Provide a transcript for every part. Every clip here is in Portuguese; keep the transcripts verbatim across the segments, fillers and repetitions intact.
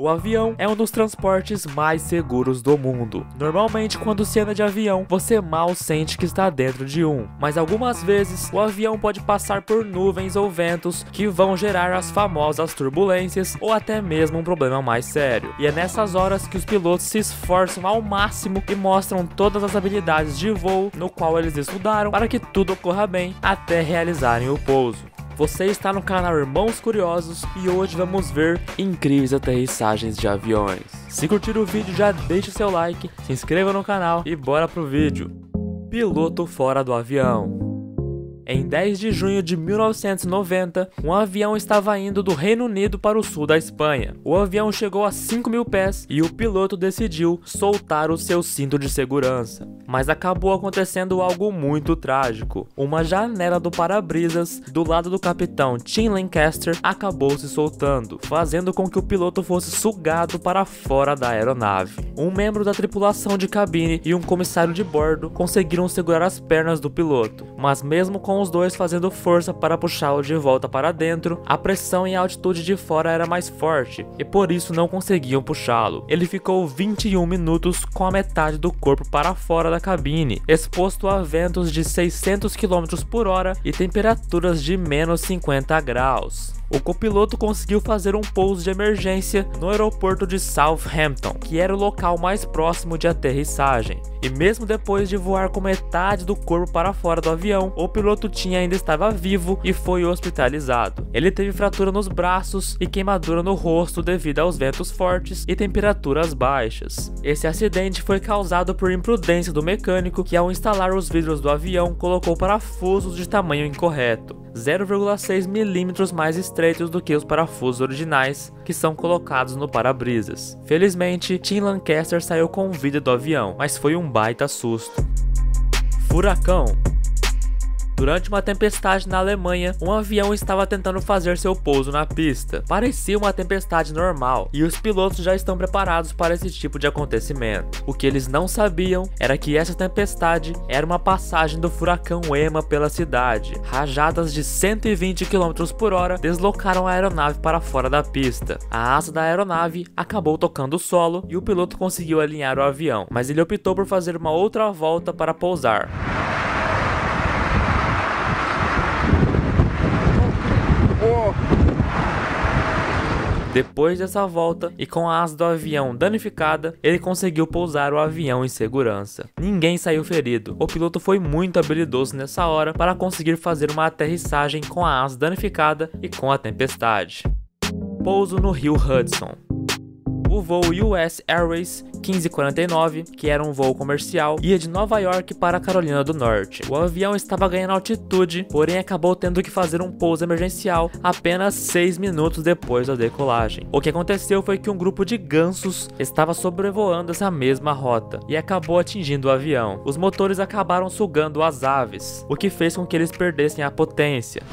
O avião é um dos transportes mais seguros do mundo. Normalmente, quando se anda de avião, você mal sente que está dentro de um. Mas algumas vezes, o avião pode passar por nuvens ou ventos que vão gerar as famosas turbulências ou até mesmo um problema mais sério. E é nessas horas que os pilotos se esforçam ao máximo e mostram todas as habilidades de voo no qual eles estudaram para que tudo ocorra bem até realizarem o pouso. Você está no canal Irmãos Curiosos e hoje vamos ver incríveis aterrissagens de aviões. Se curtir o vídeo, já deixe seu like, se inscreva no canal e bora pro vídeo. Piloto fora do avião. Em dez de junho de mil novecentos e noventa, um avião estava indo do Reino Unido para o sul da Espanha. O avião chegou a cinco mil pés e o piloto decidiu soltar o seu cinto de segurança. Mas acabou acontecendo algo muito trágico. Uma janela do para-brisas do lado do capitão Tim Lancaster acabou se soltando, fazendo com que o piloto fosse sugado para fora da aeronave. Um membro da tripulação de cabine e um comissário de bordo conseguiram segurar as pernas do piloto, mas mesmo com os dois fazendo força para puxá-lo de volta para dentro, a pressão e a altitude de fora era mais forte e por isso não conseguiam puxá-lo. Ele ficou vinte e um minutos com a metade do corpo para fora da cabine, exposto a ventos de seiscentos quilômetros por hora e temperaturas de menos cinquenta graus. O copiloto conseguiu fazer um pouso de emergência no aeroporto de Southampton, que era o local mais próximo de aterrissagem. E mesmo depois de voar com metade do corpo para fora do avião, o piloto Tim ainda estava vivo e foi hospitalizado. Ele teve fratura nos braços e queimadura no rosto devido aos ventos fortes e temperaturas baixas. Esse acidente foi causado por imprudência do mecânico que, ao instalar os vidros do avião, colocou parafusos de tamanho incorreto, zero vírgula seis milímetros mais estreitos do que os parafusos originais que são colocados no para-brisas. Felizmente, Tim Lancaster saiu com vida do avião, mas foi um baita susto. Furacão. Durante uma tempestade na Alemanha, um avião estava tentando fazer seu pouso na pista. Parecia uma tempestade normal, e os pilotos já estão preparados para esse tipo de acontecimento. O que eles não sabiam era que essa tempestade era uma passagem do furacão Emma pela cidade. Rajadas de cento e vinte quilômetros por hora deslocaram a aeronave para fora da pista. A asa da aeronave acabou tocando o solo e o piloto conseguiu alinhar o avião, mas ele optou por fazer uma outra volta para pousar. Depois dessa volta e com a asa do avião danificada, ele conseguiu pousar o avião em segurança. Ninguém saiu ferido. O piloto foi muito habilidoso nessa hora para conseguir fazer uma aterrissagem com a asa danificada e com a tempestade. Pouso no rio Hudson. O voo U S Airways quinze quarenta e nove, que era um voo comercial, ia de Nova York para a Carolina do Norte. O avião estava ganhando altitude, porém acabou tendo que fazer um pouso emergencial apenas seis minutos depois da decolagem. O que aconteceu foi que um grupo de gansos estava sobrevoando essa mesma rota e acabou atingindo o avião. Os motores acabaram sugando as aves, o que fez com que eles perdessem a potência.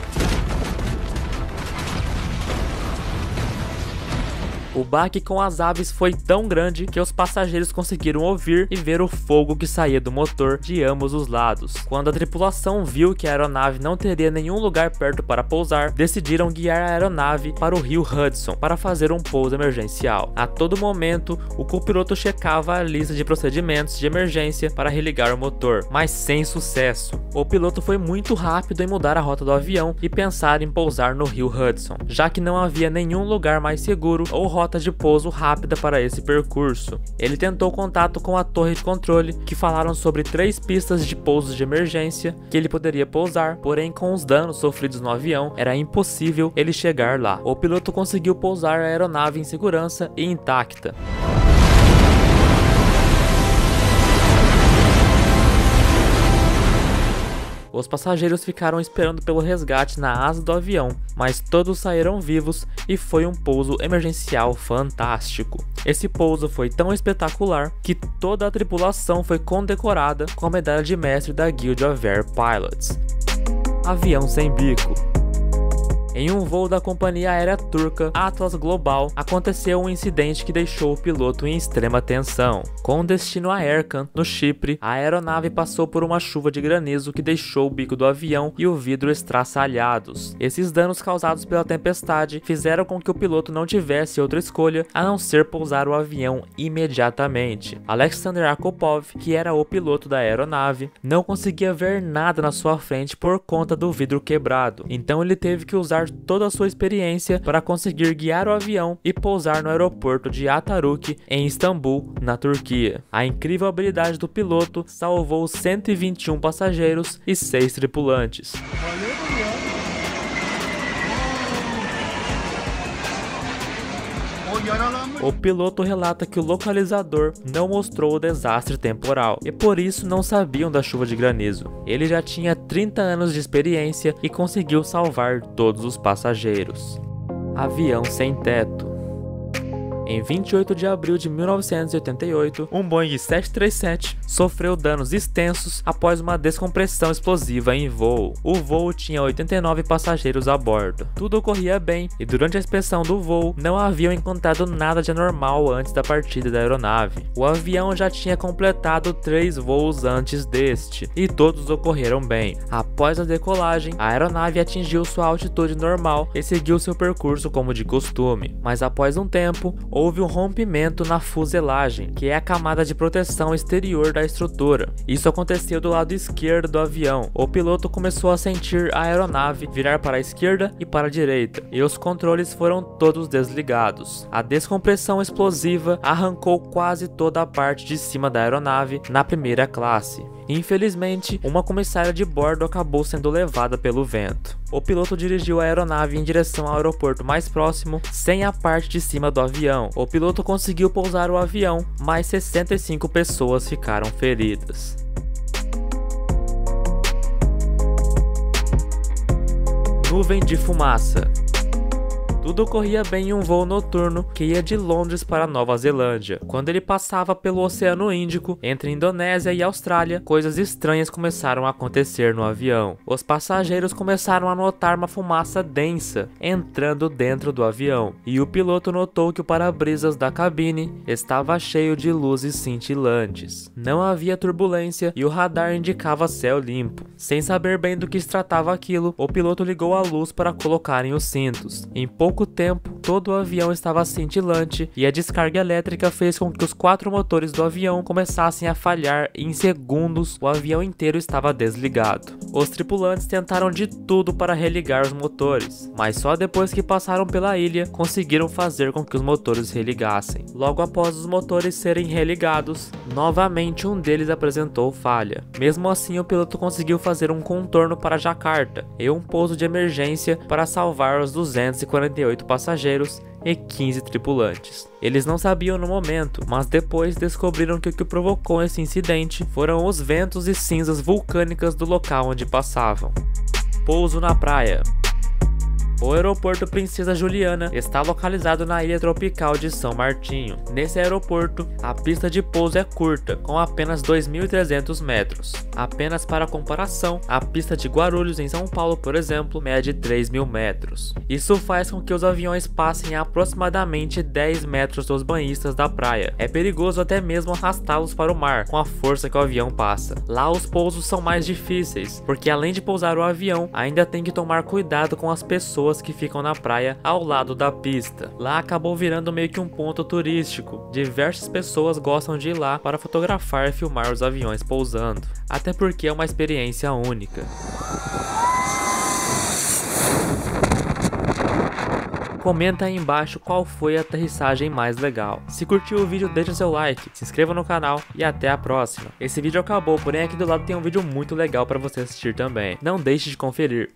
O baque com as aves foi tão grande que os passageiros conseguiram ouvir e ver o fogo que saía do motor de ambos os lados. Quando a tripulação viu que a aeronave não teria nenhum lugar perto para pousar, decidiram guiar a aeronave para o rio Hudson para fazer um pouso emergencial. A todo momento, o copiloto checava a lista de procedimentos de emergência para religar o motor, mas sem sucesso. O piloto foi muito rápido em mudar a rota do avião e pensar em pousar no rio Hudson, já que não havia nenhum lugar mais seguro ou rota de pouso rápida para esse percurso. Ele tentou contato com a torre de controle, que falaram sobre três pistas de pouso de emergência que ele poderia pousar, porém com os danos sofridos no avião, era impossível ele chegar lá. O piloto conseguiu pousar a aeronave em segurança e intacta. Os passageiros ficaram esperando pelo resgate na asa do avião, mas todos saíram vivos e foi um pouso emergencial fantástico. Esse pouso foi tão espetacular que toda a tripulação foi condecorada com a medalha de mestre da Guild of Air Pilots. Avião sem bico. Em um voo da companhia aérea turca Atlas Global, aconteceu um incidente que deixou o piloto em extrema tensão. Com destino a Erkan, no Chipre, a aeronave passou por uma chuva de granizo que deixou o bico do avião e o vidro estraçalhados. Esses danos causados pela tempestade fizeram com que o piloto não tivesse outra escolha a não ser pousar o avião imediatamente. Alexander Akopov, que era o piloto da aeronave, não conseguia ver nada na sua frente por conta do vidro quebrado, então ele teve que usar toda a sua experiência para conseguir guiar o avião e pousar no aeroporto de Atatürk, em Istambul, na Turquia. A incrível habilidade do piloto salvou cento e vinte e um passageiros e seis tripulantes. O piloto relata que o localizador não mostrou o desastre temporal e por isso não sabiam da chuva de granizo. Ele já tinha trinta anos de experiência e conseguiu salvar todos os passageiros. Avião sem teto. Em vinte e oito de abril de mil novecentos e oitenta e oito, um Boeing sete três sete sofreu danos extensos após uma descompressão explosiva em voo. O voo tinha oitenta e nove passageiros a bordo. Tudo ocorria bem e durante a inspeção do voo não haviam encontrado nada de anormal antes da partida da aeronave. O avião já tinha completado três voos antes deste e todos ocorreram bem. Após a decolagem, a aeronave atingiu sua altitude normal e seguiu seu percurso como de costume, mas após um tempo, houve um rompimento na fuselagem, que é a camada de proteção exterior da estrutura. Isso aconteceu do lado esquerdo do avião. O piloto começou a sentir a aeronave virar para a esquerda e para a direita, e os controles foram todos desligados. A descompressão explosiva arrancou quase toda a parte de cima da aeronave na primeira classe. Infelizmente, uma comissária de bordo acabou sendo levada pelo vento. O piloto dirigiu a aeronave em direção ao aeroporto mais próximo, sem a parte de cima do avião. O piloto conseguiu pousar o avião, mas sessenta e cinco pessoas ficaram feridas. Nuvem de fumaça. Tudo ocorria bem em um voo noturno que ia de Londres para Nova Zelândia. Quando ele passava pelo Oceano Índico, entre Indonésia e Austrália, coisas estranhas começaram a acontecer no avião. Os passageiros começaram a notar uma fumaça densa entrando dentro do avião, e o piloto notou que o para-brisas da cabine estava cheio de luzes cintilantes. Não havia turbulência e o radar indicava céu limpo. Sem saber bem do que se tratava aquilo, o piloto ligou a luz para colocarem os cintos. Em pouco pouco tempo, todo o avião estava cintilante e a descarga elétrica fez com que os quatro motores do avião começassem a falhar e em segundos o avião inteiro estava desligado. Os tripulantes tentaram de tudo para religar os motores, mas só depois que passaram pela ilha conseguiram fazer com que os motores religassem. Logo após os motores serem religados, novamente um deles apresentou falha. Mesmo assim, o piloto conseguiu fazer um contorno para Jacarta e um pouso de emergência para salvar os duzentos e quarenta e oito passageiros e quinze tripulantes. Eles não sabiam no momento, mas depois descobriram que o que provocou esse incidente foram os ventos e cinzas vulcânicas do local onde passavam. Pouso na praia. O aeroporto Princesa Juliana está localizado na ilha tropical de São Martinho. Nesse aeroporto, a pista de pouso é curta, com apenas dois mil e trezentos metros. Apenas para comparação, a pista de Guarulhos em São Paulo, por exemplo, mede três mil metros. Isso faz com que os aviões passem a aproximadamente dez metros dos banhistas da praia. É perigoso até mesmo arrastá-los para o mar, com a força que o avião passa. Lá os pousos são mais difíceis, porque além de pousar o avião, ainda tem que tomar cuidado com as pessoas que ficam na praia ao lado da pista. Lá acabou virando meio que um ponto turístico. Diversas pessoas gostam de ir lá para fotografar e filmar os aviões pousando, até porque é uma experiência única. Comenta aí embaixo qual foi a aterrissagem mais legal. Se curtiu o vídeo, deixa seu like, se inscreva no canal e até a próxima. Esse vídeo acabou, porém aqui do lado tem um vídeo muito legal para você assistir também. Não deixe de conferir.